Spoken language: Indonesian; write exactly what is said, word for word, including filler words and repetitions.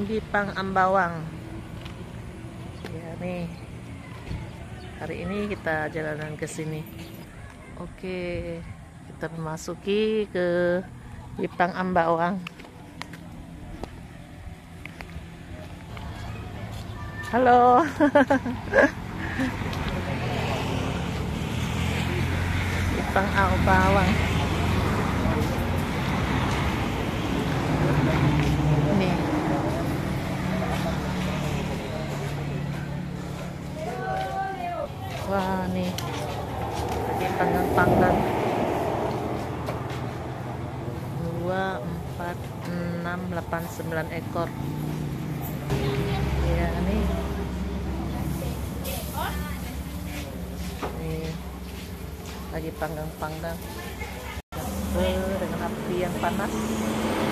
Bipang Ambawang. Ya nih, hari ini kita jalanan ke sini. Oke, kita memasuki ke Bipang Ambawang. Halo. Bipang Ambawang. Nih. Wah, nih. Lagi panggang-panggang. dua, empat, enam, delapan, sembilan ekor. Ya, nih. Nih. Lagi panggang-panggang. Dengan api yang panas.